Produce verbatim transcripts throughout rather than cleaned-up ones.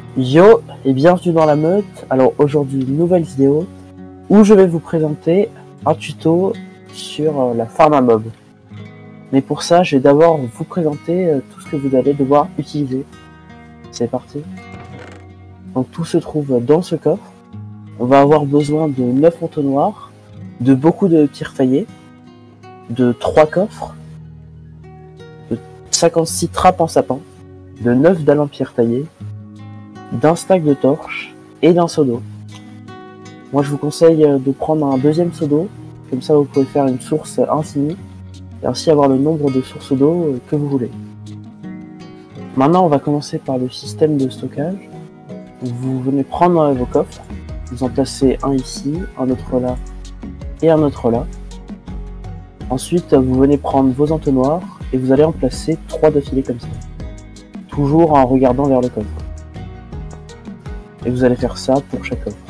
Yo et bienvenue dans la meute. Alors aujourd'hui, nouvelle vidéo où je vais vous présenter un tuto sur euh, la pharma mob. Mais pour ça, je vais d'abord vous présenter euh, tout ce que vous allez devoir utiliser. C'est parti. Donc tout se trouve dans ce coffre. On va avoir besoin de neuf entonnoirs, de beaucoup de tirs taillés, de trois coffres, de cinquante-six trappes en sapin, de neuf dalles en pierre taillée, d'un stack de torches et d'un seau d'eau. Moi je vous conseille de prendre un deuxième seau d'eau, comme ça vous pouvez faire une source infinie et ainsi avoir le nombre de sources d'eau que vous voulez. Maintenant on va commencer par le système de stockage. Vous venez prendre vos coffres, vous en placez un ici, un autre là et un autre là. Ensuite vous venez prendre vos entonnoirs et vous allez en placer trois d'affilée comme ça, toujours en regardant vers le coffre. Et vous allez faire ça pour chaque coffre.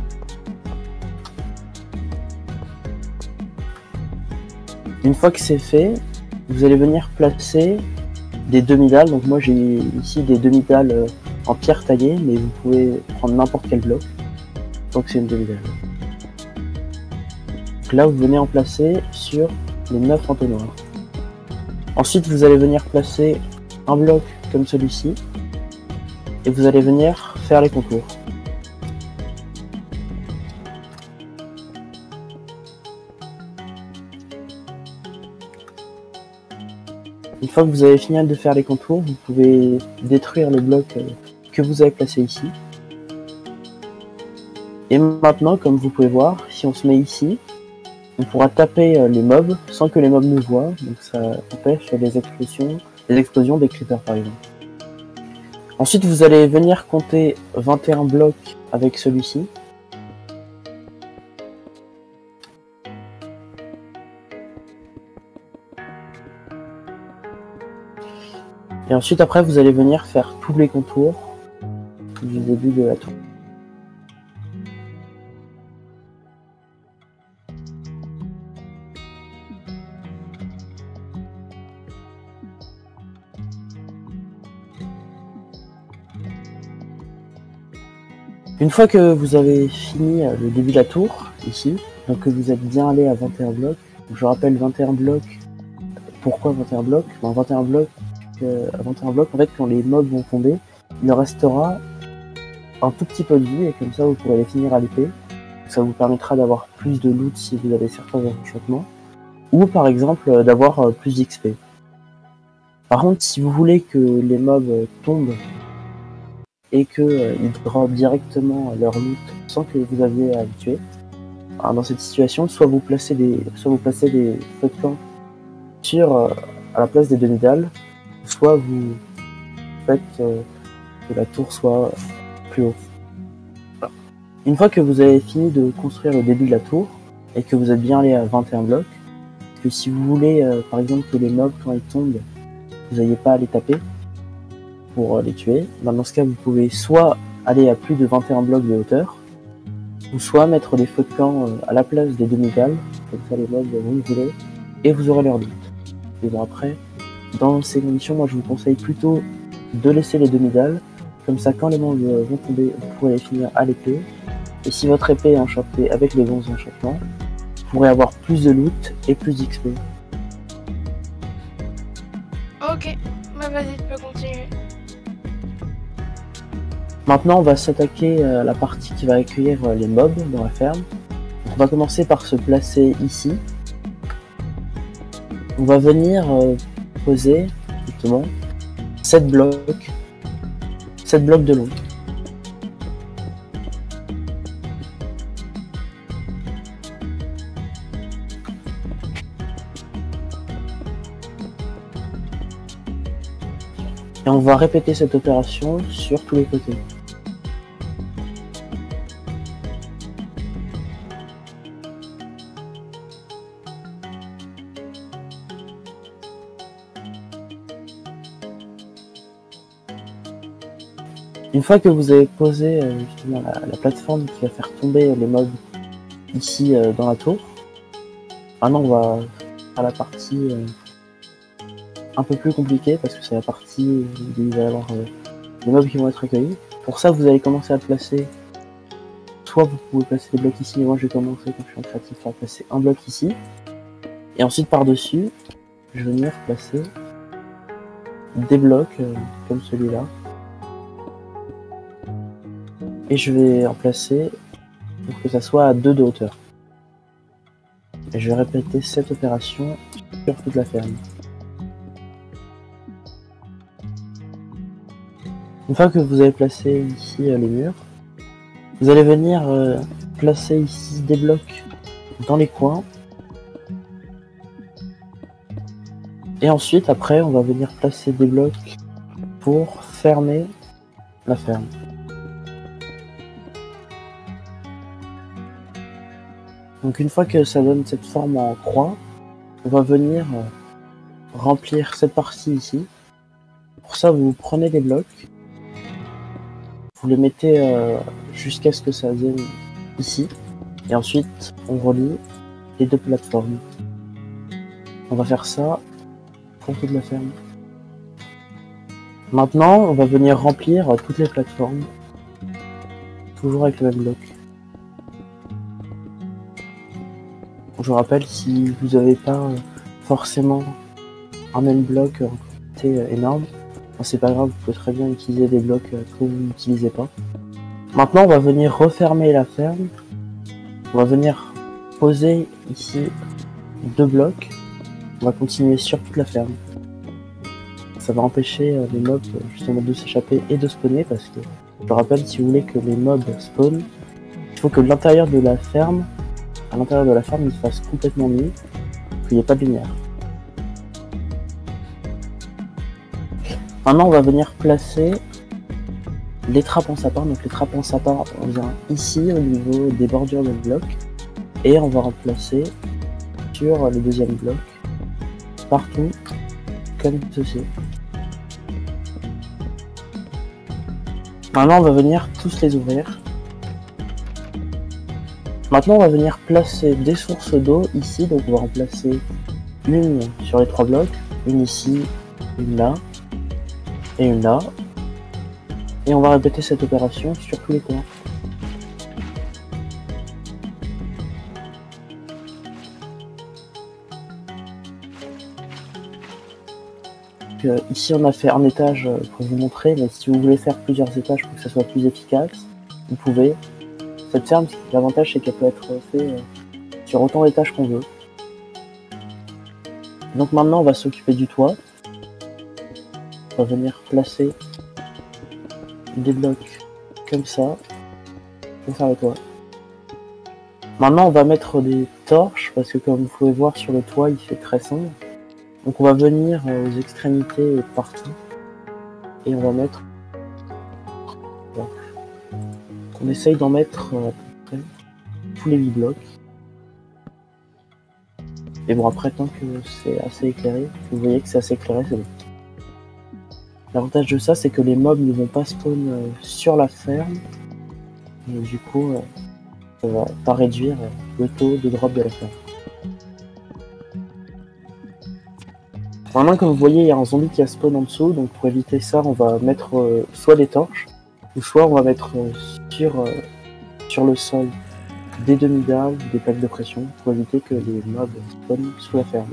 Une fois que c'est fait, vous allez venir placer des demi-dalles. Donc moi j'ai ici des demi-dalles en pierre taillée, mais vous pouvez prendre n'importe quel bloc. Donc c'est une demi-dalle. Donc là vous venez en placer sur les neuf entonnoirs. Ensuite vous allez venir placer un bloc comme celui-ci. Et vous allez venir faire les contours. Une fois que vous avez fini de faire les contours, vous pouvez détruire le bloc que vous avez placé ici. Et maintenant, comme vous pouvez voir, si on se met ici, on pourra taper les mobs sans que les mobs nous voient. Donc ça empêche les explosions, les explosions des creepers par exemple. Ensuite, vous allez venir compter vingt et un blocs avec celui-ci. Et ensuite, après, vous allez venir faire tous les contours du début de la tour. Une fois que vous avez fini le début de la tour, ici, donc que vous êtes bien allé à vingt et un blocs, je rappelle vingt et un blocs, pourquoi vingt et un blocs? Dans vingt et un blocs, euh, à vingt et un blocs, en fait, quand les mobs vont tomber, il restera un tout petit peu de vie, et comme ça vous pourrez les finir à l'épée. Ça vous permettra d'avoir plus de loot si vous avez certains enchantements, ou par exemple d'avoir plus d'X P. Par contre, si vous voulez que les mobs tombent, et qu'ils euh, dropent directement leur loot sans que vous aviez à les tuer. Alors, dans cette situation, soit vous placez des, soit vous placez des feux de camp sur, euh, à la place des demi-dalles, soit vous faites euh, que la tour soit plus haut. Voilà. Une fois que vous avez fini de construire le début de la tour, et que vous êtes bien allé à vingt et un blocs, que si vous voulez, euh, par exemple, que les mobs, quand ils tombent, vous n'ayez pas à les taper, pour les tuer, dans ce cas vous pouvez soit aller à plus de vingt et un blocs de hauteur, ou soit mettre des feux de camp à la place des demi-dalles, comme ça les mobs vont voler, et vous aurez leur loot. Et bon après, dans ces conditions, moi je vous conseille plutôt de laisser les demi-dalles, comme ça quand les mobs vont tomber, vous pourrez les finir à l'épée, et si votre épée est enchantée avec les bons enchantements, vous pourrez avoir plus de loot et plus d'X P. Ok, bah vas-y, tu peux continuer. Maintenant, on va s'attaquer à la partie qui va accueillir les mobs dans la ferme. Donc, on va commencer par se placer ici. On va venir euh, poser justement sept blocs, sept blocs de long. Et on va répéter cette opération sur tous les côtés. Une fois que vous avez posé euh, justement la, la plateforme qui va faire tomber les mobs ici euh, dans la tour, maintenant on va faire la partie euh, un peu plus compliquée parce que c'est la partie où il va y avoir euh, des mobs qui vont être accueillis. Pour ça, vous allez commencer à placer, soit vous pouvez placer des blocs ici, mais moi je vais commencer, comme je suis en créatif, à placer un bloc ici. Et ensuite par-dessus, je vais venir placer des blocs euh, comme celui-là. Et je vais en placer pour que ça soit à deux de hauteur. Et je vais répéter cette opération sur toute la ferme. Une fois que vous avez placé ici euh, les murs, vous allez venir euh, placer ici des blocs dans les coins. Et ensuite, après, on va venir placer des blocs pour fermer la ferme. Donc une fois que ça donne cette forme en croix, on va venir euh, remplir cette partie ici. Pour ça, vous prenez des blocs, vous les mettez euh, jusqu'à ce que ça vienne ici. Et ensuite, on relie les deux plateformes. On va faire ça pour toute la ferme. Maintenant, on va venir remplir toutes les plateformes, toujours avec le même bloc. Je vous rappelle, si vous n'avez pas forcément un même bloc en quantité énorme, c'est pas grave, vous pouvez très bien utiliser des blocs que vous n'utilisez pas. Maintenant, on va venir refermer la ferme. On va venir poser ici deux blocs. On va continuer sur toute la ferme. Ça va empêcher les mobs justement de s'échapper et de spawner parce que, je rappelle, si vous voulez que les mobs spawnent, il faut que l'intérieur de la ferme, à l'intérieur de la ferme, il se fasse complètement nuit, qu'il n'y ait pas de lumière. Maintenant, on va venir placer les trappes en sapin. Donc les trappes en sapin, on vient ici au niveau des bordures de bloc et on va remplacer sur le deuxième bloc partout comme ceci. Maintenant, on va venir tous les ouvrir. Maintenant, on va venir placer des sources d'eau ici. Donc on va remplacer une sur les trois blocs, une ici, une là et une là. Et on va répéter cette opération sur tous les coins. Euh, ici on a fait un étage pour vous montrer, mais si vous voulez faire plusieurs étages pour que ça soit plus efficace, vous pouvez. Cette ferme, l'avantage c'est qu'elle peut être faite euh, sur autant d'étages qu'on veut. Donc maintenant on va s'occuper du toit. On va venir placer des blocs comme ça pour faire le toit. Maintenant on va mettre des torches parce que comme vous pouvez voir sur le toit il fait très sombre. Donc on va venir aux extrémités et partout et on va mettre, on essaye d'en mettre à peu près tous les huit blocs. Et bon, après, tant que c'est assez éclairé, vous voyez que c'est assez éclairé, c'est bon. L'avantage de ça, c'est que les mobs ne vont pas spawn euh, sur la ferme. Et du coup, euh, ça va pas réduire euh, le taux de drop de la ferme. Maintenant, comme vous voyez, il y a un zombie qui a spawn en dessous. Donc pour éviter ça, on va mettre euh, soit des torches, ou soit on va mettre euh, sur, euh, sur le sol des demi-dalles, des plaques de pression, pour éviter que les mobs spawnent sous la ferme.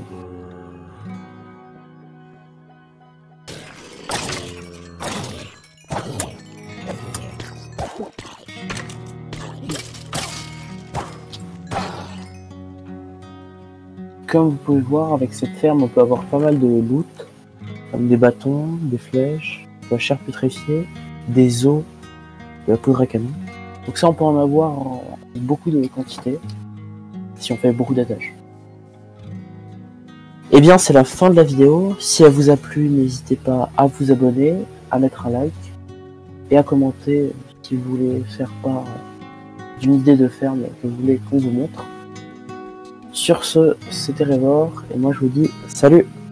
Comme vous pouvez voir, avec cette ferme, on peut avoir pas mal de loot, comme des bâtons, des flèches, de la chair putréfiée, des os, de la poudre à canon. Donc ça, on peut en avoir en beaucoup de quantité, si on fait beaucoup d'attaches. Et bien, c'est la fin de la vidéo. Si elle vous a plu, n'hésitez pas à vous abonner, à mettre un like, et à commenter si vous voulez faire part d'une idée de ferme que vous voulez qu'on vous montre. Sur ce, c'était Révor, et moi je vous dis salut!